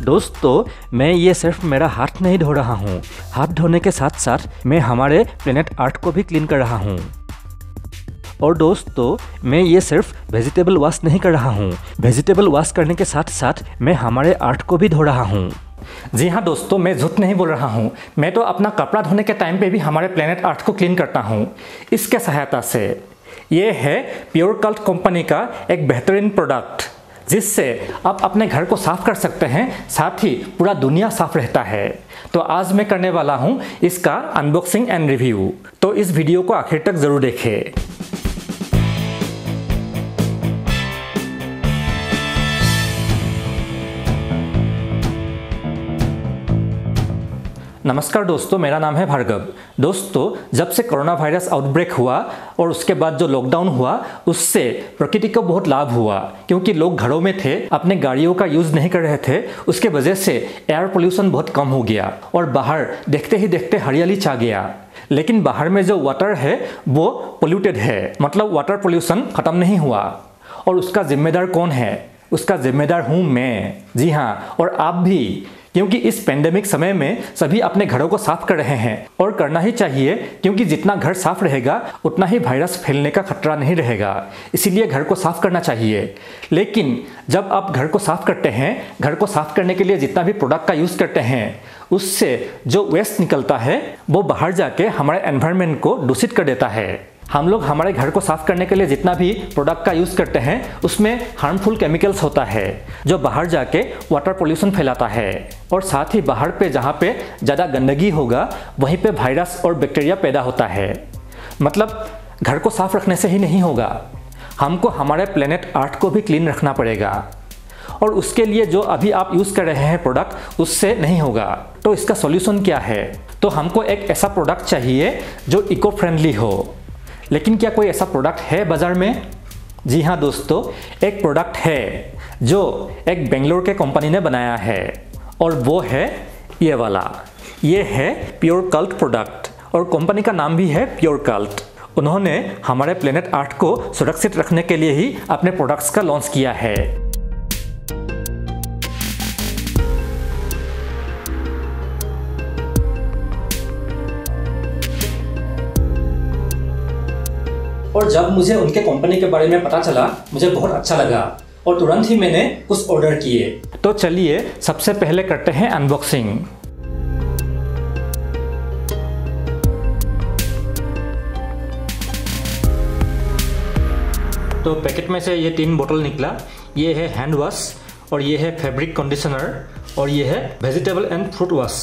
दोस्तों मैं ये सिर्फ मेरा हाथ नहीं धो रहा हूँ, हाथ धोने के साथ साथ मैं हमारे प्लेनेट आर्थ को भी क्लीन कर रहा हूँ। और दोस्तों मैं ये सिर्फ वेजिटेबल वॉश नहीं कर रहा हूँ, वेजिटेबल वॉश करने के साथ साथ मैं हमारे आर्थ को भी धो रहा हूँ। जी हाँ दोस्तों, मैं झूठ नहीं बोल रहा हूँ। मैं तो अपना कपड़ा धोने के टाइम पे भी हमारे प्लेनेट आर्थ को क्लीन करता हूँ इसके सहायता से। ये है प्योर कल्ट कंपनी का एक बेहतरीन प्रोडक्ट जिससे आप अपने घर को साफ कर सकते हैं, साथ ही पूरा दुनिया साफ रहता है। तो आज मैं करने वाला हूँ इसका अनबॉक्सिंग एंड रिव्यू, तो इस वीडियो को आखिर तक ज़रूर देखें। नमस्कार दोस्तों, मेरा नाम है भार्गव। दोस्तों जब से कोरोना वायरस आउटब्रेक हुआ और उसके बाद जो लॉकडाउन हुआ उससे प्रकृति को बहुत लाभ हुआ, क्योंकि लोग घरों में थे, अपने गाड़ियों का यूज़ नहीं कर रहे थे। उसके वजह से एयर पोल्यूशन बहुत कम हो गया और बाहर देखते ही देखते हरियाली छा गया। लेकिन बाहर में जो वाटर है वो पोल्यूटेड है, मतलब वाटर पोल्यूशन ख़त्म नहीं हुआ। और उसका जिम्मेदार कौन है? उसका जिम्मेदार हूँ मैं। जी हाँ, और आप भी, क्योंकि इस पेंडेमिक समय में सभी अपने घरों को साफ कर रहे हैं और करना ही चाहिए, क्योंकि जितना घर साफ रहेगा उतना ही वायरस फैलने का खतरा नहीं रहेगा। इसीलिए घर को साफ करना चाहिए। लेकिन जब आप घर को साफ करते हैं, घर को साफ करने के लिए जितना भी प्रोडक्ट का यूज़ करते हैं, उससे जो वेस्ट निकलता है वो बाहर जाके हमारे एनवायरनमेंट को दूषित कर देता है। हम लोग हमारे घर को साफ करने के लिए जितना भी प्रोडक्ट का यूज़ करते हैं उसमें हार्मफुल केमिकल्स होता है जो बाहर जाके वाटर पोल्यूशन फैलाता है। और साथ ही बाहर पे जहाँ पे ज़्यादा गंदगी होगा वहीं पे वायरस और बैक्टीरिया पैदा होता है। मतलब घर को साफ रखने से ही नहीं होगा, हमको हमारे प्लेनेट आर्थ को भी क्लीन रखना पड़ेगा। और उसके लिए जो अभी आप यूज़ कर रहे हैं प्रोडक्ट, उससे नहीं होगा। तो इसका सॉल्यूशन क्या है? तो हमको एक ऐसा प्रोडक्ट चाहिए जो इको फ्रेंडली हो। लेकिन क्या कोई ऐसा प्रोडक्ट है बाज़ार में? जी हाँ दोस्तों, एक प्रोडक्ट है जो एक बेंगलोर के कंपनी ने बनाया है, और वो है ये वाला। ये है प्योर कल्ट प्रोडक्ट और कंपनी का नाम भी है प्योर कल्ट। उन्होंने हमारे प्लेनेट आर्थ को सुरक्षित रखने के लिए ही अपने प्रोडक्ट्स का लॉन्च किया है। और जब मुझे उनके कंपनी के बारे में पता चला मुझे बहुत अच्छा लगा और तुरंत ही मैंने कुछ ऑर्डर किए। तो चलिए सबसे पहले करते हैं अनबॉक्सिंग। तो पैकेट में से ये 3 बोतल निकला। ये है हैंड वॉश, और ये है फैब्रिक कंडीशनर, और ये है वेजिटेबल एंड फ्रूट वॉश।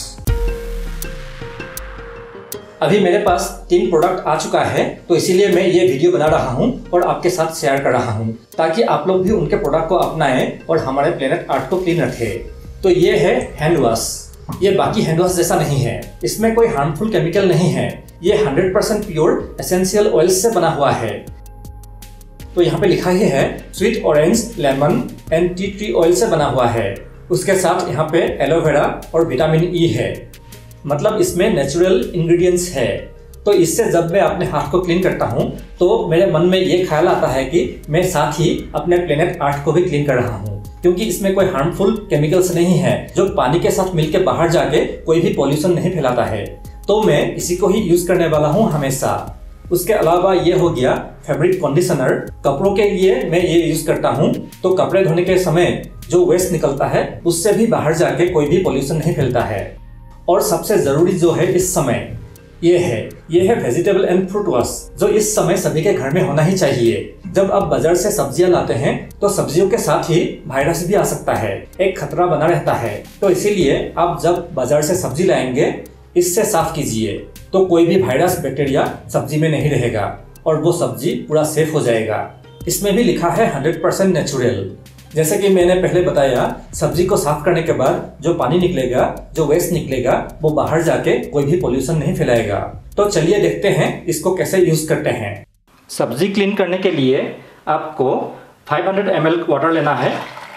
अभी मेरे पास 3 प्रोडक्ट आ चुका है, तो इसीलिए मैं ये वीडियो बना रहा हूँ और आपके साथ शेयर कर रहा हूँ, ताकि आप लोग भी उनके प्रोडक्ट को अपनाएं और हमारे प्लेनेट आर्थ को क्लीन रखें। तो ये है हैंड वॉश। ये बाकी हैंड वॉश जैसा नहीं है, इसमें कोई हार्मफुल केमिकल नहीं है। ये 100% प्योर एसेंशियल ऑयल से बना हुआ है। तो यहाँ पे लिखा ही है sweet orange, lemon and tea tree oil से बना हुआ है। उसके साथ यहाँ पे एलोवेरा और विटामिन ई है, मतलब इसमें नेचुरल इंग्रेडिएंट्स है। तो इससे जब मैं अपने हाथ को क्लीन करता हूँ तो मेरे मन में ये ख्याल आता है कि मैं साथ ही अपने प्लेनेट आर्थ को भी क्लीन कर रहा हूँ, क्योंकि इसमें कोई हार्मफुल केमिकल्स नहीं है जो पानी के साथ मिलकर बाहर जाके कोई भी पॉल्यूशन नहीं फैलाता है। तो मैं इसी को ही यूज करने वाला हूँ हमेशा। उसके अलावा ये हो गया फैब्रिक कंडीशनर। कपड़ों के लिए मैं ये यूज करता हूँ, तो कपड़े धोने के समय जो वेस्ट निकलता है उससे भी बाहर जाके कोई भी पॉल्यूशन नहीं फैलता है। और सबसे जरूरी जो है इस समय ये है वेजिटेबल एंड फ्रूट वॉश, जो इस समय सभी के घर में होना ही चाहिए। जब आप बाजार से सब्जियां लाते हैं तो सब्जियों के साथ ही वायरस भी आ सकता है, एक खतरा बना रहता है। तो इसीलिए आप जब बाजार से सब्जी लाएंगे इससे साफ कीजिए, तो कोई भी वायरस बैक्टीरिया सब्जी में नहीं रहेगा और वो सब्जी पूरा सेफ हो जाएगा। इसमें भी लिखा है 100% नेचुरल। जैसे कि मैंने पहले बताया, सब्जी को साफ करने के बाद जो पानी निकलेगा, जो वेस्ट निकलेगा, वो बाहर जाके कोई भी पॉल्यूशन नहीं फैलाएगा। तो चलिए देखते हैं इसको कैसे यूज करते हैं। सब्जी क्लीन करने के लिए आपको 500 ml वाटर लेना है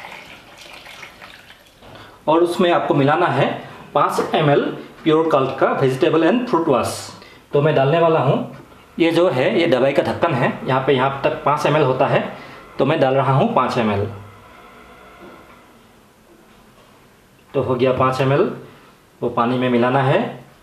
और उसमें आपको मिलाना है 5 ml प्योर कल्ट का वेजिटेबल एंड फ्रूट वॉश। तो मैं डालने वाला हूँ। ये जो है ये दवाई का ढक्कन है, यहाँ तक 5 ml होता है, तो मैं डाल रहा हूँ 5 ml। तो हो गया 5 ml, वो पानी में मिलाना है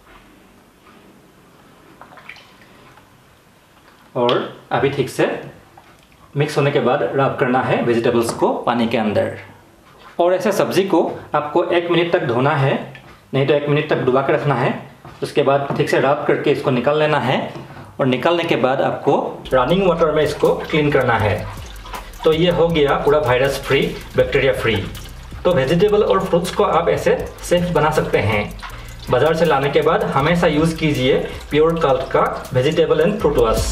और अभी ठीक से मिक्स होने के बाद रब करना है वेजिटेबल्स को पानी के अंदर। और ऐसे सब्ज़ी को आपको 1 मिनट तक धोना है, नहीं तो 1 मिनट तक डुबा के रखना है। उसके बाद ठीक से रब करके इसको निकाल लेना है और निकालने के बाद आपको रनिंग वाटर में इसको क्लीन करना है। तो ये हो गया पूरा वायरस फ्री, बैक्टीरिया फ्री। तो वेजिटेबल और फ्रूट्स को आप ऐसे सेफ बना सकते हैं। बाज़ार से लाने के बाद हमेशा यूज़ कीजिए प्योर कल्ट का वेजिटेबल एंड फ्रूट वॉश।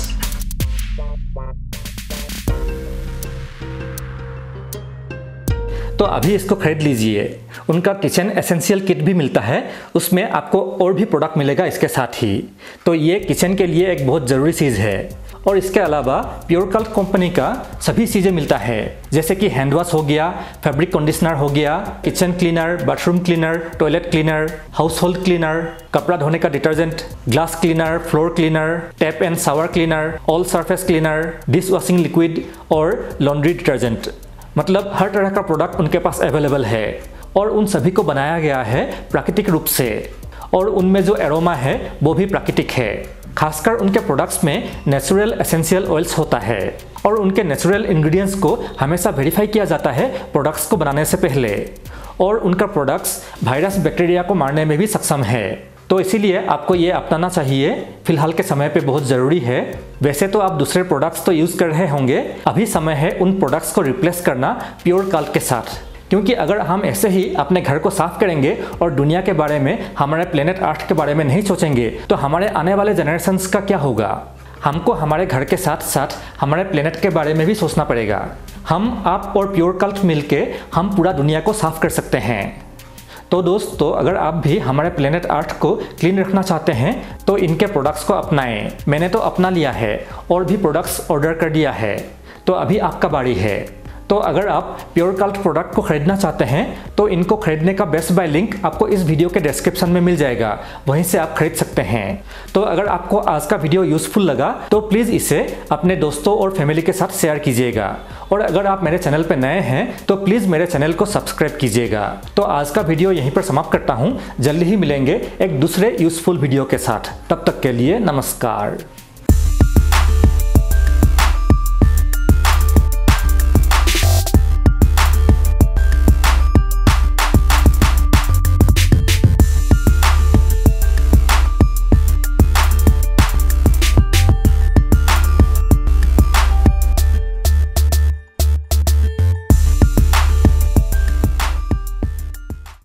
तो अभी इसको खरीद लीजिए। उनका किचन एसेंशियल किट भी मिलता है, उसमें आपको और भी प्रोडक्ट मिलेगा इसके साथ ही। तो ये किचन के लिए एक बहुत ज़रूरी चीज़ है। और इसके अलावा प्योर कल्ट कंपनी का सभी चीज़ें मिलता है, जैसे कि हैंड वॉश हो गया, फैब्रिक कंडीशनर हो गया, kitchen cleaner, bathroom cleaner, toilet cleaner, household cleaner, कपड़ा धोने का detergent, glass cleaner, floor cleaner, tap and shower cleaner, all surface cleaner, dish washing liquid और लॉन्ड्री डिटर्जेंट। मतलब हर तरह का प्रोडक्ट उनके पास अवेलेबल है और उन सभी को बनाया गया है प्राकृतिक रूप से, और उनमें जो एरोमा है वो भी प्राकृतिक है। खासकर उनके प्रोडक्ट्स में नेचुरल एसेंशियल ऑयल्स होता है और उनके नेचुरल इंग्रेडिएंट्स को हमेशा वेरीफाई किया जाता है प्रोडक्ट्स को बनाने से पहले। और उनका प्रोडक्ट्स वायरस बैक्टीरिया को मारने में भी सक्षम है। तो इसीलिए आपको ये अपनाना चाहिए, फिलहाल के समय पे बहुत ज़रूरी है। वैसे तो आप दूसरे प्रोडक्ट्स तो यूज़ कर रहे होंगे, अभी समय है उन प्रोडक्ट्स को रिप्लेस करना प्योर कल्ट के साथ। क्योंकि अगर हम ऐसे ही अपने घर को साफ करेंगे और दुनिया के बारे में, हमारे प्लेनेट अर्थ के बारे में नहीं सोचेंगे, तो हमारे आने वाले जनरेशन्स का क्या होगा। हमको हमारे घर के साथ साथ हमारे प्लेनेट के बारे में भी सोचना पड़ेगा। हम, आप और प्योर कल्ट मिलके हम पूरा दुनिया को साफ कर सकते हैं। तो दोस्तों, अगर आप भी हमारे प्लेनेट अर्थ को क्लीन रखना चाहते हैं तो इनके प्रोडक्ट्स को अपनाएं। मैंने तो अपना लिया है और भी प्रोडक्ट्स ऑर्डर कर दिया है, तो अभी आपका बारी है। तो अगर आप प्योर कल्ट प्रोडक्ट को खरीदना चाहते हैं तो इनको खरीदने का बेस्ट बाय लिंक आपको इस वीडियो के डिस्क्रिप्शन में मिल जाएगा, वहीं से आप खरीद सकते हैं। तो अगर आपको आज का वीडियो यूजफुल लगा तो प्लीज़ इसे अपने दोस्तों और फैमिली के साथ शेयर कीजिएगा। और अगर आप मेरे चैनल पर नए हैं तो प्लीज़ मेरे चैनल को सब्सक्राइब कीजिएगा। तो आज का वीडियो यहीं पर समाप्त करता हूँ। जल्दी ही मिलेंगे एक दूसरे यूजफुल वीडियो के साथ। तब तक के लिए नमस्कार।